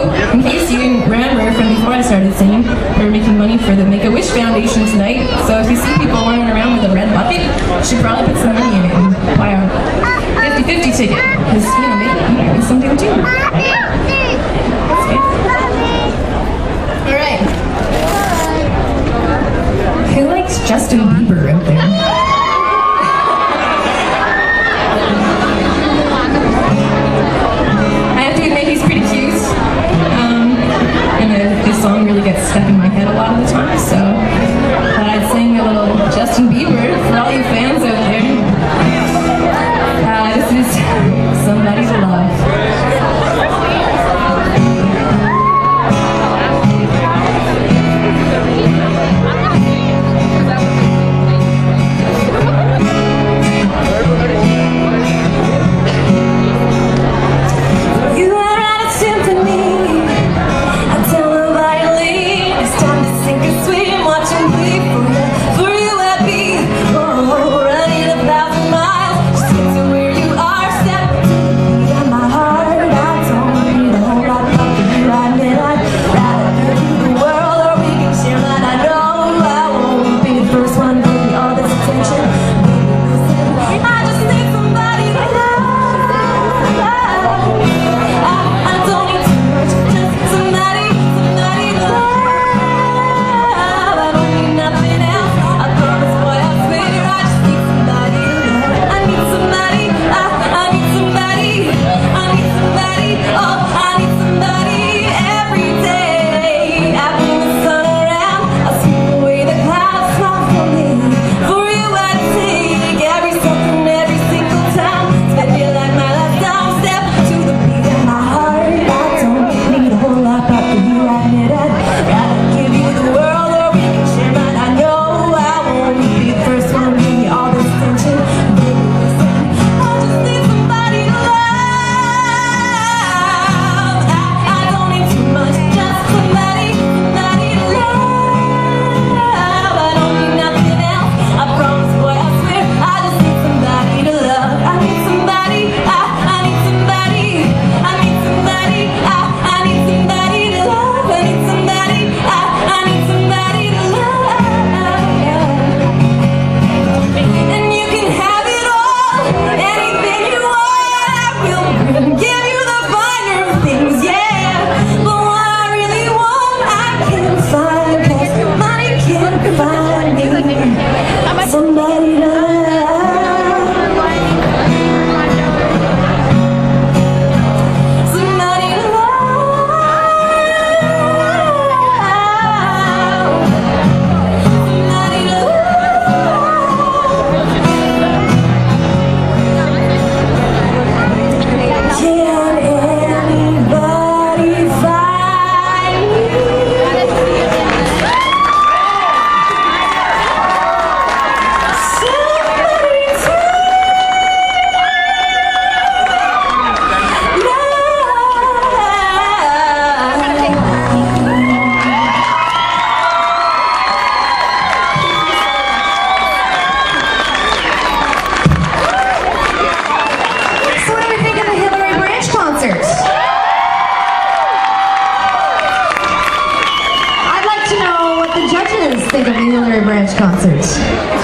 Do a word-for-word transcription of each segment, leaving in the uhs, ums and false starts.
in case you didn't remember from before I started singing, we're making money for the Make-A-Wish Foundation tonight. So if you see people running around with a red bucket, you should probably put some money in it and buy a fifty fifty ticket. Because, you know, maybe you might win something too. Alright. Who likes Justin Bieber out there? This song really gets stuck in my head a lot of the time, so thought I'd sing a little Justin Bieber for all you fans out there. Uh, this is Somebody to Love. Think of the Hilary Branch concerts.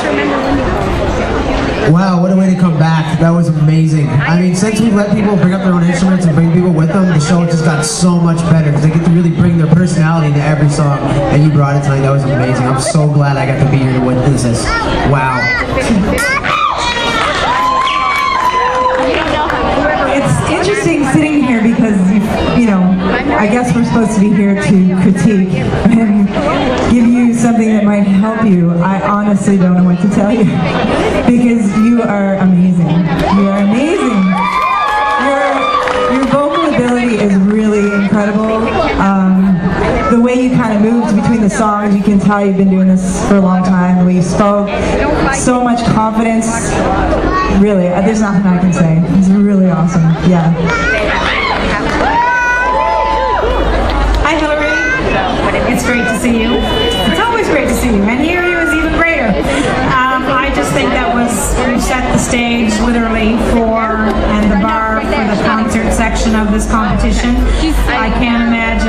Wow, what a way to come back. That was amazing. I mean, since we let people bring up their own instruments and bring people with them, the show just got so much better because they get to really bring their personality to every song. And you brought it tonight. That was amazing. I'm so glad I got to be here to witness this. Wow. It's interesting sitting here because, you know, I guess we're supposed to be here to critique and give you something that might help you. I honestly don't know what to tell you because you are amazing. You are amazing. Your, your vocal ability is really incredible. Um, the way you kind of moved between the songs, you can tell you've been doing this for a long time. The way you spoke, so much confidence. Really, there's nothing I can say. It's really awesome. Yeah. Hi, Hilary. It's great to see you. It's always great to see you, and here you is even greater. Um, I just think that was, you set the stage literally for, and the bar for the concert section of this competition. I can't imagine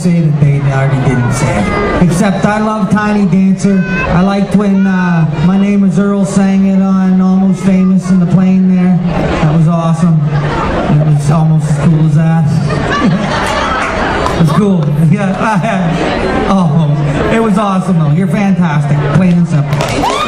say that they already didn't say. Except I love Tiny Dancer. I liked when uh, My Name is Earl sang it on Almost Famous in the plane there. That was awesome. It was almost as cool as that. It was cool. Yeah. Oh, it was awesome though. You're fantastic. Plain and simple.